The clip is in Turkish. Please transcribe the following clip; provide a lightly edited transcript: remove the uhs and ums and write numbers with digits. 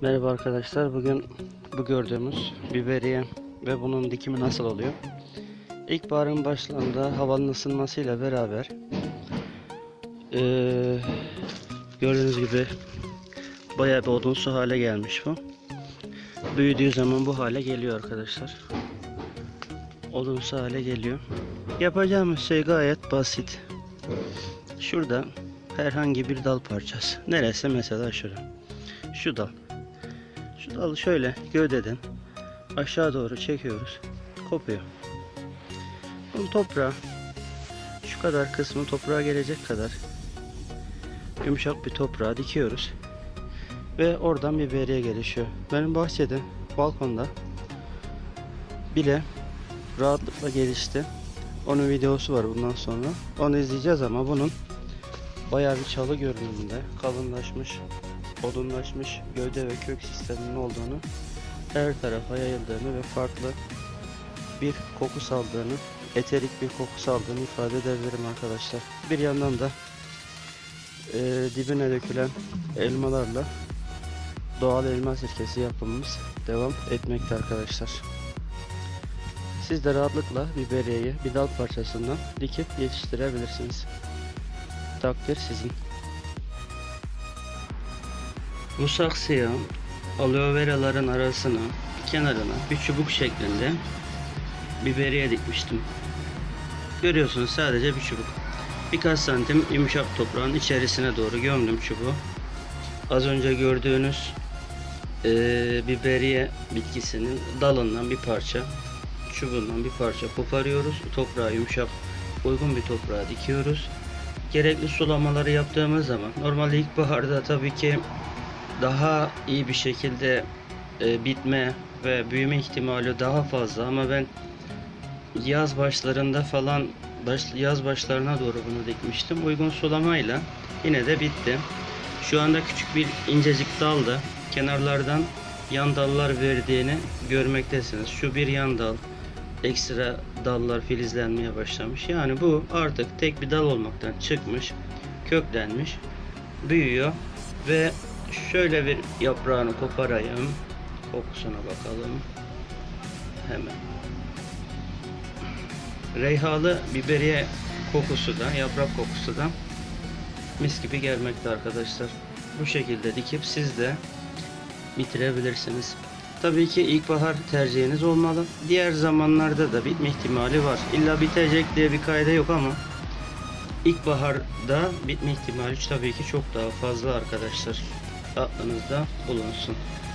Merhaba arkadaşlar. Bugün bu gördüğümüz biberiye ve bunun dikimi nasıl oluyor? İlkbaharın başlarında havanın ısınmasıyla beraber gördüğünüz gibi bayağı bir odunsu hale gelmiş bu. Büyüdüğü zaman bu hale geliyor arkadaşlar. Odunsu hale geliyor. Yapacağımız şey gayet basit. Şurada herhangi bir dal parçası. Neresi? Mesela şurada. Şu dal. Şu dalı şöyle gövdeden aşağı doğru çekiyoruz. Kopuyor. Bunu toprağa, şu kadar kısmı toprağa gelecek kadar yumuşak bir toprağa dikiyoruz. Ve oradan biberiye gelişiyor. Benim bahçede, balkonda bile rahatlıkla gelişti. Onun videosu var bundan sonra. Onu izleyeceğiz ama bunun bayağı bir çalı görünümünde kalınlaşmış, odunlaşmış gövde ve kök sisteminin olduğunu, her tarafa yayıldığını ve farklı bir koku saldığını, eterik bir koku saldığını ifade edebilirim arkadaşlar. Bir yandan da dibine dökülen elmalarla doğal elma sirkesi yapımımız devam etmekte arkadaşlar. Siz de rahatlıkla biberiyeyi bir dal parçasından dikip yetiştirebilirsiniz. Takdir sizin. Bu saksıya aloe veraların arasına, kenarına bir çubuk şeklinde biberiye dikmiştim. Görüyorsunuz, sadece bir çubuk. Birkaç santim yumuşak toprağın içerisine doğru gömdüm çubuğu. Az önce gördüğünüz biberiye bitkisinin dalından bir parça, çubuğundan bir parça koparıyoruz. Toprağa yumuşak, uygun bir toprağa dikiyoruz. Gerekli sulamaları yaptığımız zaman, normalde ilkbaharda tabii ki daha iyi bir şekilde bitme ve büyüme ihtimali daha fazla, ama ben yaz başlarında falan, yaz başlarına doğru bunu dikmiştim. Uygun sulamayla yine de bitti. Şu anda küçük bir incecik dalda kenarlardan yan dallar verdiğini görmektesiniz. Şu bir yan dal, ekstra dallar filizlenmeye başlamış. Yani bu artık tek bir dal olmaktan çıkmış, köklenmiş, büyüyor ve şöyle bir yaprağını koparayım. Kokusuna bakalım. Hemen. Reyhalı biberiye kokusu da, yaprak kokusu da mis gibi gelmekte arkadaşlar. Bu şekilde dikip siz de bitirebilirsiniz. Tabii ki ilkbahar tercihiniz olmalı. Diğer zamanlarda da bitme ihtimali var. İlla bitecek diye bir kayda yok ama ilkbaharda bitme ihtimali tabii ki çok daha fazla arkadaşlar. Aklınızda bulunsun.